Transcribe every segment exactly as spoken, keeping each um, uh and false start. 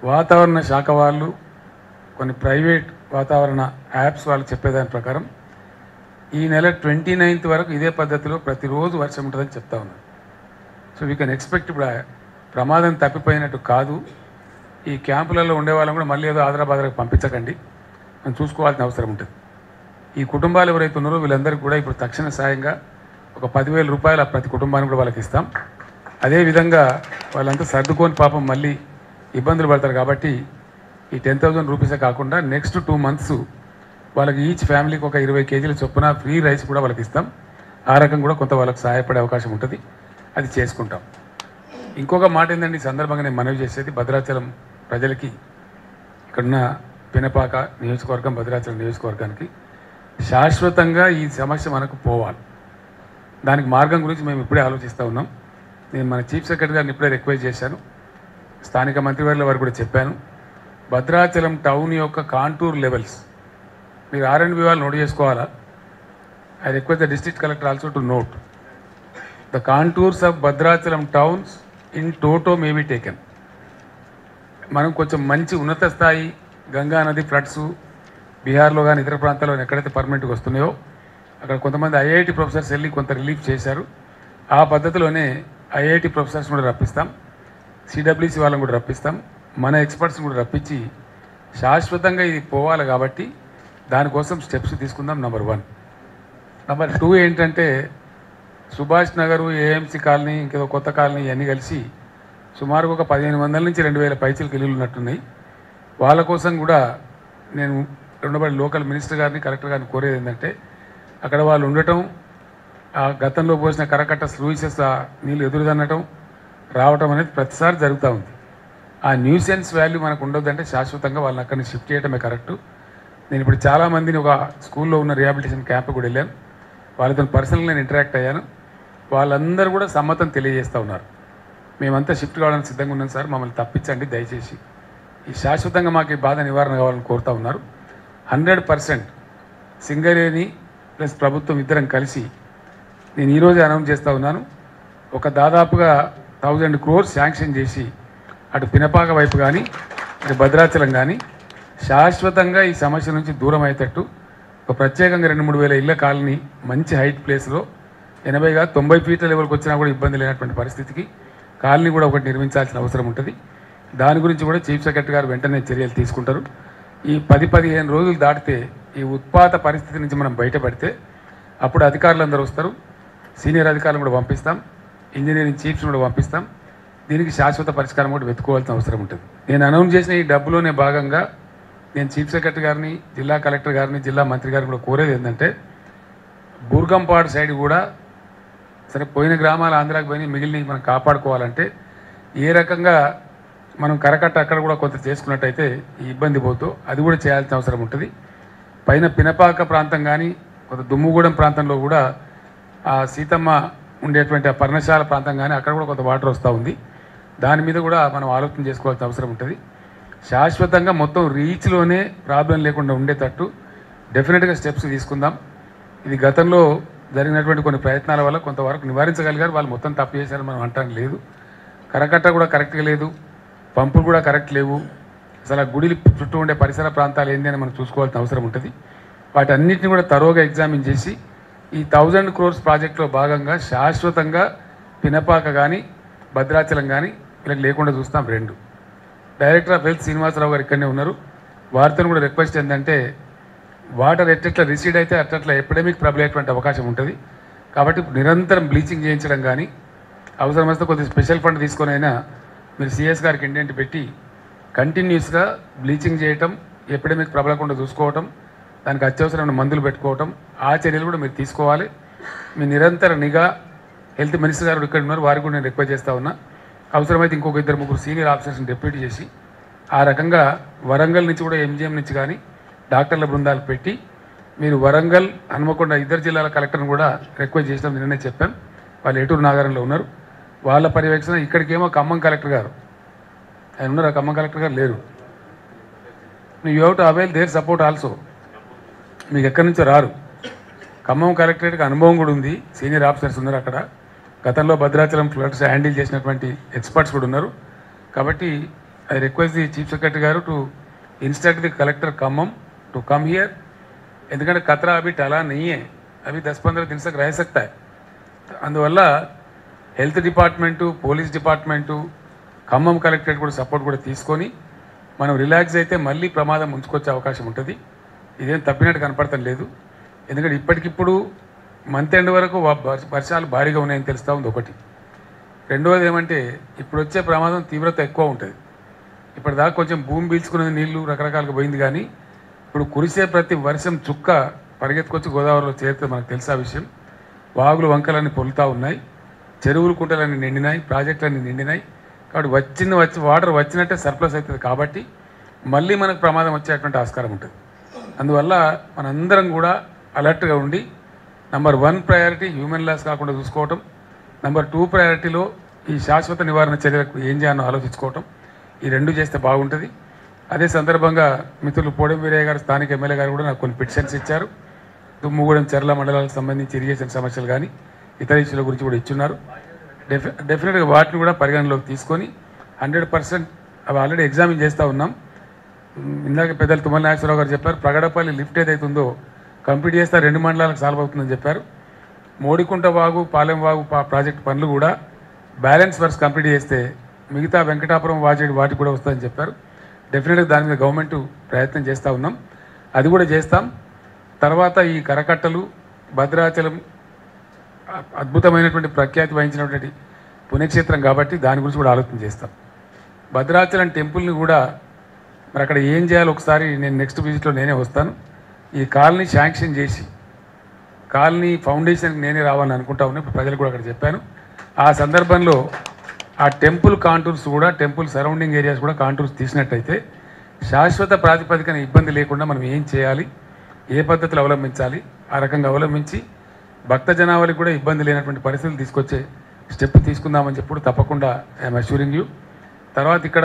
వాతావరణ శాఖ వాళ్ళు కొన్ని ప్రైవేట్ వాతావరణ యాప్స్ వాళ్ళు చెప్పేదాని ప్రకారం ఈ నెల ట్వంటీ నైన్త్ వరకు ఇదే పద్ధతిలో ప్రతిరోజు వర్షం ఉంటుందని చెప్తా ఉన్నారు. సో వీ కెన్ ఎక్స్పెక్ట్ ఇప్పుడు ప్రమాదం తప్పిపోయినట్టు కాదు. ఈ క్యాంపులలో ఉండే వాళ్ళని కూడా మళ్ళీ ఏదో ఆదరాబాదరకు పంపించకండి, మనం చూసుకోవాల్సిన అవసరం ఉంటుంది. ఈ కుటుంబాలు ఎవరైతే ఉన్నారో వీళ్ళందరికీ కూడా ఇప్పుడు తక్షణ సాయంగా ఒక పదివేల రూపాయలు ప్రతి కుటుంబానికి కూడా వాళ్ళకి ఇస్తాం. అదేవిధంగా వాళ్ళంతా సర్దుకొని పాపం మళ్ళీ ఇబ్బందులు పడతారు కాబట్టి ఈ టెన్ థౌజండ్ రూపీసే కాకుండా నెక్స్ట్ టూ మంత్స్ వాళ్ళకి ఈచ్ ఫ్యామిలీకి ఒక ఇరవై కేజీల చొప్పున ఫ్రీ రైస్ కూడా వాళ్ళకి ఇస్తాం. ఆ రకం కూడా కొంత వాళ్ళకి సహాయపడే అవకాశం ఉంటుంది, అది చేసుకుంటాం. ఇంకొక మాట ఏంటంటే ఈ సందర్భంగా నేను మనవి చేసేది భద్రాచలం ప్రజలకి, ఇక్కడున్న పినపాక నియోజకవర్గం, భద్రాచలం నియోజకవర్గానికి శాశ్వతంగా ఈ సమస్య మనకు పోవాలి. దానికి మార్గం గురించి మేము ఇప్పుడే ఆలోచిస్తూ ఉన్నాం. నేను మన చీఫ్ సెక్రటరీ గారిని ఇప్పుడే రిక్వెస్ట్ చేశాను, స్థానిక మంత్రివర్యుల వారు కూడా చెప్పాను. భద్రాచలం టౌన్ యొక్క కాంటూర్ లెవెల్స్ మీరు ఆర్ అండ్ బి వాళ్ళు నోట్ చేసుకోవాలా. I request the district collector also to note the contours of Bhadrachalam towns in toto may be taken. మనం కొంచెం మంచి ఉన్నత స్థాయి గంగా నది ఫ్లడ్స్ బీహార్లో కానీ ఇతర ప్రాంతాల్లో ఎక్కడైతే పర్మనెంట్గా వస్తున్నాయో అక్కడ కొంతమంది ఐఐటి ప్రొఫెసర్స్ వెళ్ళి కొంత రిలీఫ్ చేశారు. ఆ పద్ధతిలోనే ఐఐటి ప్రొఫెసర్స్ కూడా రప్పిస్తాం, సిడబ్ల్యూసి వాళ్ళని కూడా రప్పిస్తాం, మన ఎక్స్పర్ట్స్ని కూడా రప్పించి శాశ్వతంగా ఇది పోవాలి కాబట్టి దానికోసం స్టెప్స్ తీసుకుందాం. Number one. నెంబర్ టూ ఏంటంటే సుభాష్ నగరు, ఏఎంసీ కాలనీ, ఇంకేదో కొత్త కాలనీ ఇవన్నీ కలిసి సుమారుగా ఒక పదిహేను వందల నుంచి రెండు వేల పైచీలకు ఇల్లులు ఉన్నట్టున్నాయి. వాళ్ళ కోసం కూడా నేను రెండోబడి లోకల్ మినిస్టర్ గారిని, కలెక్టర్ గారిని కోరేది ఏంటంటే అక్కడ వాళ్ళు ఉండటం, ఆ గతంలో పోసిన కరకట్ట స్లూయిసెస్ ఆ నీళ్ళు ఎదురుదన్నటం రావటం అనేది ప్రతిసారి జరుగుతూ ఉంది. ఆ న్యూసెన్స్ వాల్యూ మనకు ఉండొద్దంటే శాశ్వతంగా వాళ్ళని అక్కడిని షిఫ్ట్ చేయడమే కరెక్టు. నేను ఇప్పుడు చాలామందిని ఒక స్కూల్లో ఉన్న రిహాబిలిటేషన్ క్యాంప్ కూడా వెళ్ళాను, వాళ్ళతో పర్సనల్గా నేను ఇంటరాక్ట్ అయ్యాను. వాళ్ళందరూ కూడా సమ్మతం తెలియజేస్తూ ఉన్నారు, మేమంతా షిఫ్ట్ కావడానికి సిద్ధంగా ఉన్నాం సార్, మమ్మల్ని తప్పించండి దయచేసి, ఈ శాశ్వతంగా మాకు ఈ బాధ నివారణ కావాలని కోరుతూ ఉన్నారు. హండ్రెడ్ పర్సెంట్ సింగరేణి ప్లస్ ప్రభుత్వం ఇద్దరం కలిసి నేను ఈరోజే అనౌన్స్ చేస్తూ ఉన్నాను, ఒక దాదాపుగా థౌజండ్ క్రోర్స్ శాంక్షన్ చేసి అటు పినపాక వైపు కానీ ఇటు భద్రాచలం కానీ శాశ్వతంగా ఈ సమస్య నుంచి దూరం అయ్యేటట్టు ఒక ప్రత్యేకంగా రెండు మూడు వేల ఇళ్ల కాలనీ మంచి హైట్ ప్లేస్లో ఎనభై కాదు తొంభై ఫీట్ల లెవెల్కి వచ్చినా కూడా ఇబ్బంది లేనటువంటి పరిస్థితికి కాలనీ కూడా ఒకటి నిర్మించాల్సిన అవసరం ఉంటుంది. దాని గురించి కూడా చీఫ్ సెక్రటరీ గారు వెంటనే చర్యలు తీసుకుంటారు. ఈ పది పదిహేను రోజులు దాటితే ఈ ఉత్పాత పరిస్థితి నుంచి మనం బయటపడితే అప్పుడు అధికారులు అందరూ వస్తారు, సీనియర్ అధికారులను కూడా పంపిస్తాం, ఇంజనీరింగ్ చీఫ్స్ని కూడా పంపిస్తాం. దీనికి శాశ్వత పరిష్కారం కూడా వెతుకోవాల్సిన అవసరం ఉంటుంది. నేను అనౌన్స్ చేసిన ఈ డబ్బులోనే భాగంగా నేను చీఫ్ సెక్రటరీ గారిని, జిల్లా కలెక్టర్ గారిని, జిల్లా మంత్రి గారిని కూడా కోరేది ఏంటంటే బూర్గంపాడు సైడ్ కూడా సరే పోయిన గ్రామాల ఆంధ్రాకి పోయి మిగిలిన మనం కాపాడుకోవాలంటే ఏ రకంగా మనం కరకట్ట అక్కడ కూడా కొంత చేసుకున్నట్టయితే ఈ ఇబ్బంది పోతూ అది కూడా చేయాల్సిన అవసరం ఉంటుంది. పైన పినపాక ప్రాంతం కానీ కొంత దుమ్ముగూడెం ప్రాంతంలో కూడా ఆ సీతమ్మ ఉండేటువంటి ఆ పర్ణశాల ప్రాంతం కానీ అక్కడ కూడా కొంత వాటర్ వస్తూ ఉంది. దాని మీద కూడా మనం ఆలోచన చేసుకోవాల్సిన అవసరం ఉంటుంది. శాశ్వతంగా మొత్తం రీచ్లోనే ప్రాబ్లం లేకుండా ఉండేటట్టు డెఫినెట్గా స్టెప్స్ తీసుకుందాం. ఇది గతంలో జరిగినటువంటి కొన్ని ప్రయత్నాల వల్ల కొంతవరకు నివారించగలిగారు, వాళ్ళు మొత్తం తప్పు చేశారని మనం అంటాం లేదు. కరకట్ట కూడా కరెక్ట్గా లేదు, పంపులు కూడా కరెక్ట్ లేవు, అసలు ఆ గుడి చుట్టూ ఉండే పరిసర ప్రాంతాలు ఏంటి అని మనం చూసుకోవాల్సిన అవసరం ఉంటుంది. వాటన్నిటిని కూడా తరోగా ఎగ్జామిన్ చేసి ఈ థౌజండ్ క్రోర్స్ ప్రాజెక్టులో భాగంగా శాశ్వతంగా పినపాక కానీ భద్రాచలం కానీ వీళ్ళకి లేకుండా చూస్తాం. రెండు డైరెక్టర్ ఆఫ్ హెల్త్ శ్రీనివాసరావు గారు ఇక్కడనే ఉన్నారు, వారితో కూడా రిక్వెస్ట్ ఏంటంటే వాటర్ ఎట్లా రిసీడ్ అయితే అట్లా ఎపిడమిక్ ప్రబలేటువంటి అవకాశం ఉంటుంది. కాబట్టి నిరంతరం బ్లీచింగ్ చేయించడం కానీ అవసరమైతే కొద్దిగా స్పెషల్ ఫండ్ తీసుకొని అయినా మీరు సిఎస్ గారికి ఇండెంట్ పెట్టి కంటిన్యూస్గా బ్లీచింగ్ చేయటం, ఎపిడమిక్ ప్రబలకుండా చూసుకోవటం, దానికి అత్యవసరమైన మందులు పెట్టుకోవటం, ఆ చర్యలు కూడా మీరు తీసుకోవాలి. మీ నిరంతర నిఘా హెల్త్ మినిస్టర్ గారు ఇక్కడ ఉన్నారు, వారికి కూడా నేను రిక్వెస్ట్ చేస్తూ ఉన్నా. అవసరమైతే ఇంకొక ఇద్దరు ముగ్గురు సీనియర్ ఆఫీసర్స్ని డెప్యూటీ చేసి ఆ రకంగా వరంగల్ నుంచి కూడా ఎంజిఎం నుంచి కానీ డాక్టర్ల బృందాలు పెట్టి మీరు వరంగల్, హనుమకొండ ఇద్దరు జిల్లాల కలెక్టర్ని కూడా రిక్వెస్ట్ చేసినాం, నిన్ననే చెప్పాం. వాళ్ళు ఏటూరు నాగారంలో ఉన్నారు, వాళ్ళ పర్యవేక్షణ. ఇక్కడికేమో ఖమ్మం కలెక్టర్ గారు ఆయన ఉన్నారు, ఆ ఖమ్మం కలెక్టర్ గారు లేరు. You have to avail their support also. మీకు ఎక్కడి నుంచో రారు. ఖమ్మం కలెక్టరేట్కి అనుభవం కూడా ఉంది, సీనియర్ ఆఫీసర్స్ ఉన్నారు అక్కడ, గతంలో భద్రాచలం ఫ్లడ్స్ హ్యాండిల్ చేసినటువంటి ఎక్స్పర్ట్స్ కూడా ఉన్నారు. కాబట్టి I request the chief secretary గారు to instruct the collector Khammam to come here, ఎందుకంటే खतरा अभी टला नहीं है, अभी दस पंद्रह दिन तक रह सकता है. అందువల్ల health department, police department, Khammam collectorate కూడా సపోర్ట్ కూడా తీసుకొని మనం రిలాక్స్ అయితే మళ్ళీ ప్రమాదం ముంచుకొచ్చే అవకాశం ఉంటుంది. ఇదేం తప్పినట్టు కనపడటం లేదు, ఎందుకంటే ఇప్పటికిప్పుడు మంత్ ఎండ్ వరకు వర్షాలు భారీగా ఉన్నాయని తెలుస్తూ ఉంది ఒకటి. రెండవది ఏమంటే ఇప్పుడు వచ్చే ప్రమాదం తీవ్రత ఎక్కువ ఉంటుంది. ఇప్పటిదాకా కొంచెం భూమి పీల్చుకునే నీళ్లు రకరకాలుగా పోయింది, కానీ ఇప్పుడు కురిసే ప్రతి వర్షం చుక్క పరిగెత్తుకొచ్చి గోదావరిలో చేరితే మనకు తెలుసా విషయం. వాగులు వంకలన్నీ పొలుతూ ఉన్నాయి, చెరువులు కుంటలన్నీ నిండినాయి, ప్రాజెక్టులన్నీ నిండినాయి. కాబట్టి వచ్చింది వచ్చి వాటర్ వచ్చినట్టే సర్ప్లస్ అవుతుంది, కాబట్టి మళ్ళీ మనకు ప్రమాదం వచ్చేటువంటి ఆస్కారం ఉంటుంది. అందువల్ల మనందరం కూడా అలర్ట్గా ఉండి number one priority human loss కాకుండా చూసుకోవటం, నంబర్ టూ ప్రయారిటీలో ఈ శాశ్వత నివారణ చర్యలకు ఏం చేయాలో ఆలోచించుకోవటం, ఈ రెండు చేస్తే బాగుంటుంది. అదే సందర్భంగా మిత్రులు పోడం వీరయ్య గారు, స్థానిక ఎమ్మెల్యే గారు కూడా నాకు కొన్ని పిటిషన్స్ ఇచ్చారు. దుమ్ముగూడెం చర్ల మండలాలకు సంబంధించి ఇరిగేషన్ సమస్యలు కానీ ఇతర ఇష్యూల గురించి కూడా ఇచ్చున్నారు. డెఫి డెఫినెట్గా వాటిని కూడా పరిగణలోకి తీసుకొని హండ్రెడ్ పర్సెంట్ అవి ఆల్రెడీ ఎగ్జామిన్ చేస్తూ ఉన్నాం. ఇందాక పెద్దలు తుమ్మల నాగేశ్వరరావు గారు చెప్పారు, ప్రగడపల్లి లిఫ్ట్ ఏదైతుందో కంప్లీట్ చేస్తే రెండు మండలాలకు సాల్వ్ అవుతుందని చెప్పారు. మోడికుంట వాగు, పాలెం వాగు ప్రాజెక్ట్ పనులు కూడా బ్యాలెన్స్ వర్క్స్ కంప్లీట్ చేస్తే మిగతా వెంకటాపురం వాజేడు వాటికి కూడా వస్తుందని చెప్పారు. డెఫినెట్గా దాని మీద గవర్నమెంట్ ప్రయత్నం చేస్తూ ఉన్నాం, అది కూడా చేస్తాం. తర్వాత ఈ కరకట్టలు, భద్రాచలం అద్భుతమైనటువంటి ప్రఖ్యాతి వహించినటువంటి పుణ్యక్షేత్రం కాబట్టి దాని గురించి కూడా ఆలోచన చేస్తాం. భద్రాచలం టెంపుల్ని కూడా మరి అక్కడ ఏం చేయాలో ఒకసారి నేను నెక్స్ట్ విజిట్లో నేనే వస్తాను. ఈ కాలనీ శాంక్షన్ చేసి కాలనీ ఫౌండేషన్కి నేనే రావాలని అనుకుంటా ఉన్నా, ఇప్పుడు ప్రజలకు కూడా అక్కడ చెప్పాను. ఆ సందర్భంలో ఆ టెంపుల్ కాంటూర్స్ కూడా, టెంపుల్ సరౌండింగ్ ఏరియాస్ కూడా కాంటూర్స్ తీసినట్టయితే శాశ్వత ప్రాతిపదికన ఇబ్బంది లేకుండా మనం ఏం చేయాలి, ఏ పద్ధతులు అవలంబించాలి, ఆ రకంగా అవలంబించి భక్త జనాభాకి కూడా ఇబ్బంది లేనటువంటి పరిస్థితులు తీసుకొచ్చే స్టెప్ తీసుకుందామని చెప్పుడు తప్పకుండా ఐఎమ్ అష్యూరింగ్ యూ. తర్వాత ఇక్కడ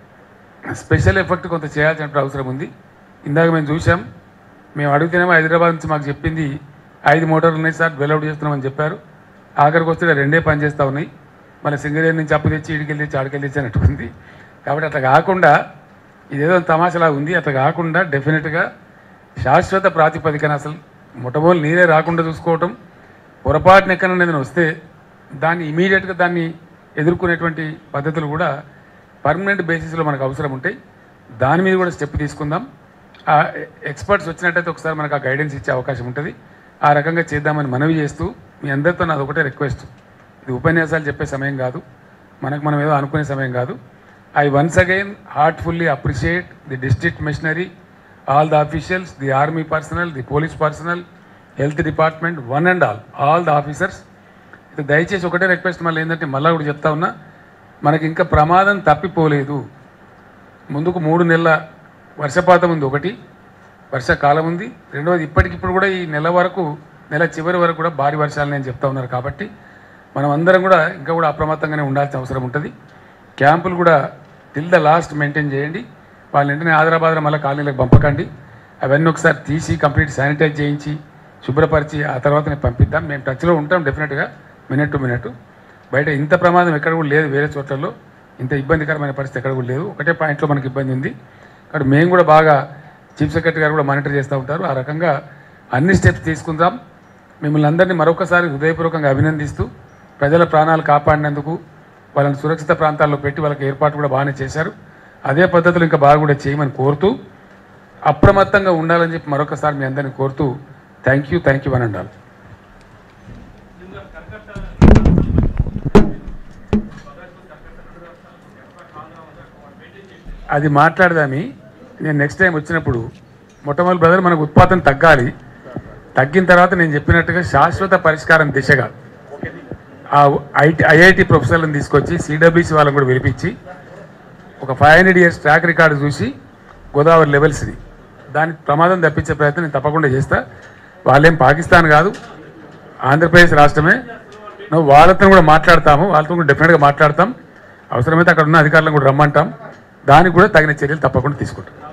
స్పెషల్ ఎఫెక్ట్ కొంత చేయాల్సిన అవసరం ఉంది. ఇందాక మేము చూసాం, మేము అడిగితేనేమో హైదరాబాద్ నుంచి మాకు చెప్పింది ఐదు మోటార్లు ఉన్నాయి సార్ వెల్అవుట్ చేస్తున్నామని చెప్పారు. ఆఖరికి వస్తే రెండే పని చేస్తూ ఉన్నాయి. మళ్ళీ సింగరేణి నుంచి అప్పు తెచ్చి ఇడికెళ్ళి తెచ్చి ఆడికెళ్ళి తెచ్చి అన్నట్టు ఉంది. కాబట్టి అట్లా కాకుండా ఇదేదో తమాషలా ఉంది, అట్లా కాకుండా డెఫినెట్గా శాశ్వత ప్రాతిపదికన అసలు మొట్టమొదటి నీరే రాకుండా చూసుకోవటం, పొరపాటున ఎక్కడైనా ఏదైనా వస్తే దాన్ని ఇమీడియట్గా దాన్ని ఎదుర్కొనేటువంటి పద్ధతులు కూడా పర్మనెంట్ బేసిస్లో మనకు అవసరం ఉంటాయి. దాని మీద కూడా స్టెప్ తీసుకుందాం. ఆ ఎక్స్పర్ట్స్ వచ్చినట్టయితే ఒకసారి మనకు ఆ గైడెన్స్ ఇచ్చే అవకాశం ఉంటుంది. ఆ రకంగా చేద్దామని మనవి చేస్తూ మీ అందరితో నాది ఒకటే రిక్వెస్ట్, ఇది ఉపన్యాసాలు చెప్పే సమయం కాదు, మనకు మనం ఏదో అనుకునే సమయం కాదు. I once again heartfully appreciate the district machinery, all the officials, the army personnel, the police personnel, health department, one and all, all the officers. ఇది దయచేసి ఒకటే రిక్వెస్ట్ మళ్ళీ ఏంటంటే మళ్ళీ కూడా చెప్తా ఉన్నా, మనకి ఇంకా ప్రమాదం తప్పిపోలేదు. ముందుకు మూడు నెలల వర్షపాతం ఉంది, ఒకటి వర్షాకాలం ఉంది, రెండవది ఇప్పటికిప్పుడు కూడా ఈ నెల వరకు నెల చివరి వరకు కూడా భారీ వర్షాలు నేను చెప్తా ఉన్నారు. కాబట్టి మనం అందరం కూడా ఇంకా కూడా అప్రమత్తంగానే ఉండాల్సిన అవసరం ఉంటుంది. క్యాంపులు కూడా టిల్ ద లాస్ట్ మెయింటైన్ చేయండి. వాళ్ళ వెంటనే ఆదరాబాదర మళ్ళీ కాలనీలకు పంపకండి. అవన్నీ ఒకసారి తీసి కంప్లీట్ శానిటైజ్ చేయించి శుభ్రపరిచి ఆ తర్వాత నేను పంపిద్దాం. మేము టచ్లో ఉంటాం డెఫినెట్గా, మినిట్ టు మినిట్. బయట ఇంత ప్రమాదం ఎక్కడ కూడా లేదు, వేరే చోట్లలో ఇంత ఇబ్బందికరమైన పరిస్థితి ఎక్కడ కూడా లేదు. ఒకటే పాయింట్లో మనకి ఇబ్బంది ఉంది. కాబట్టి మేము కూడా బాగా చీఫ్ సెక్రటరీ గారు కూడా మానిటర్ చేస్తూ ఉంటారు. ఆ రకంగా అన్ని స్టెప్స్ తీసుకుందాం. మిమ్మల్ని అందరినీ మరొకసారి హృదయపూర్వకంగా అభినందిస్తూ ప్రజల ప్రాణాలు కాపాడినందుకు, వాళ్ళని సురక్షిత ప్రాంతాల్లో పెట్టి వాళ్ళకి ఏర్పాటు కూడా బాగానే చేశారు. అదే పద్ధతులు ఇంకా బాగా కూడా చేయమని కోరుతూ, అప్రమత్తంగా ఉండాలని చెప్పి మరొకసారి మీ అందరినీ కోరుతూ థ్యాంక్ యూ థ్యాంక్ యూ అని ఉండాలి. అది మాట్లాడదామి నేను నెక్స్ట్ టైం వచ్చినప్పుడు. మొట్టమొదటి బ్రదర్ మనకు ఉత్పాదన తగ్గాలి, తగ్గిన తర్వాత నేను చెప్పినట్టుగా శాశ్వత పరిష్కారం దిశగా ఆ ఐటీ ఐఐటి ప్రొఫెసర్లను తీసుకొచ్చి సిడబ్ల్యూసి వాళ్ళని కూడా పిలిపించి ఒక five hundred years track record చూసి గోదావరి లెవెల్స్ది దాని ప్రమాదం తప్పించే ప్రయత్నం నేను తప్పకుండా చేస్తా. వాళ్ళేం పాకిస్తాన్ కాదు, ఆంధ్రప్రదేశ్ రాష్ట్రమే. నువ్వు వాళ్ళతో కూడా మాట్లాడతాము, వాళ్ళతో కూడా డెఫినెట్గా మాట్లాడతాం. అవసరమైతే అక్కడ ఉన్న అధికారులను కూడా రమ్మంటాం. దానికి కూడా తగిన చర్యలు తప్పకుండా తీసుకుంటాం.